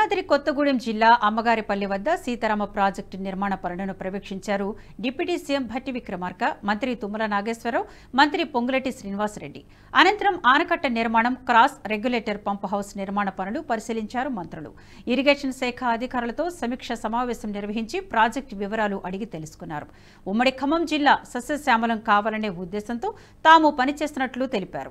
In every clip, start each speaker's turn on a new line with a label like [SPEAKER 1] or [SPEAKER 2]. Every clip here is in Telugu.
[SPEAKER 1] భద్రాద్రి కొత్తగూడెం జిల్లా అమ్మగారిపల్లి వద్ద సీతారామ ప్రాజెక్టు నిర్మాణ పనులను పర్యవేక్షించారు డిప్యూటీ సీఎం భట్టి విక్రమార్క, మంత్రి తుమ్మల నాగేశ్వరరావు, మంత్రి పొంగులేటి శ్రీనివాసరెడ్డి. అనంతరం ఆనకట్ట నిర్మాణం, క్రాస్ రెగ్యులేటర్ పంప్ హౌస్ నిర్మాణ పనులు పరిశీలించారు మంత్రులు. ఇరిగేషన్ శాఖ అధికారులతో సమీక్ష సమావేశం నిర్వహించి ప్రాజెక్టు వివరాలు అడిగి తెలుసుకున్నారు. ఉమ్మడి ఖమ్మం జిల్లా సస్యశ్యామలం కావాలనే ఉద్దేశంతో తాము పనిచేస్తున్నట్లు తెలిపారు.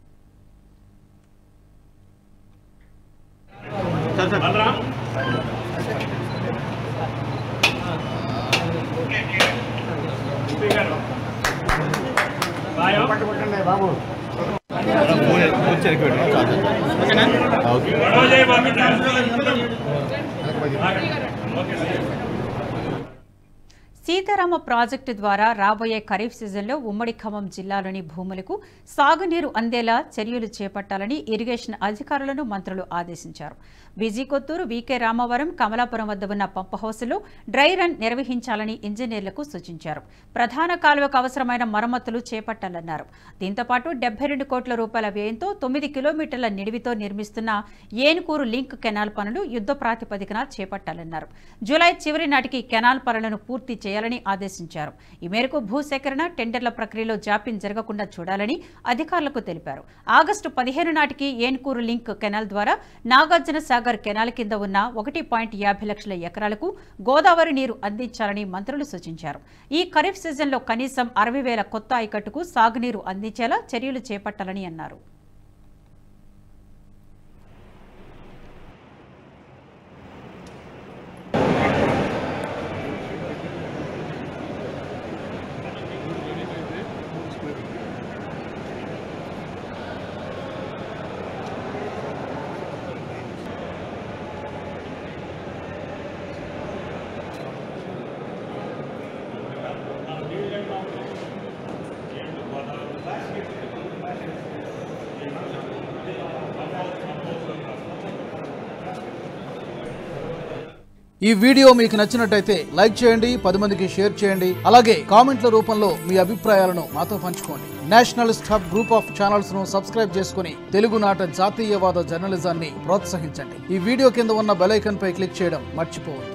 [SPEAKER 1] సీతారామ ప్రాజెక్టు ద్వారా రాబోయే ఖరీఫ్ సీజన్లో ఉమ్మడి ఖమ్మం జిల్లాలోని భూములకు సాగునీరు అందేలా చర్యలు చేపట్టాలని ఇరిగేషన్ అధికారులను మంత్రులు ఆదేశించారు. బిజీకొత్తూరు, వీకే రామవరం, కమలాపురం వద్ద ఉన్న పంప్ హౌస్లో డ్రై రన్ నిర్వహించాలని ఇంజనీర్లకు సూచించారు. ప్రధాన కాలువకు అవసరమైన మరమ్మతులు చేపట్టాలన్నారు. దీంతోపాటు 72 కోట్ల రూపాయల వ్యయంతో 9 కిలోమీటర్ల నిడివితో నిర్మిస్తున్న ఏనుకూరు లింక్ కెనాల్ పనులు యుద్ధ ప్రాతిపదికన చేపట్టాలన్నారు. జూలై చివరి నాటికి కెనాల్ పనులను పూర్తి చేయాలని ఆదేశించారు. ఈ మేరకు భూసేకరణ, టెండర్ల ప్రక్రియలో జాప్యం జరగకుండా చూడాలని అధికారులకు తెలిపారు. ఆగస్టు 15 నాటికి ఏనుకూరు లింక్ కెనాల్ ద్వారా నాగార్జున సాగర్ కెనాల్ కింద ఉన్న 1.50 లక్షల ఎకరాలకు గోదావరి నీరు అందించాలని మంత్రులు సూచించారు. ఈ ఖరీఫ్ సీజన్లో కనీసం 60,000 కొత్త ఆయకట్టుకు సాగునీరు అందించేలా చర్యలు చేపట్టాలని అన్నారు.
[SPEAKER 2] ఈ వీడియో మీకు నచ్చినట్టయితే లైక్ చేయండి, 10 మందికి షేర్ చేయండి. అలాగే కామెంట్ల రూపంలో మీ అభిప్రాయాలను మాతో పంచుకోండి. Nationalist hub group of channels ను సబ్స్క్రైబ్ చేసుకుని తెలుగునాట జాతీయవాద జర్నలిజాన్ని ప్రోత్సహించండి. ఈ వీడియో కింద ఉన్న బెల్ ఐకాన్ పై క్లిక్ చేయడం మర్చిపోవద్దు.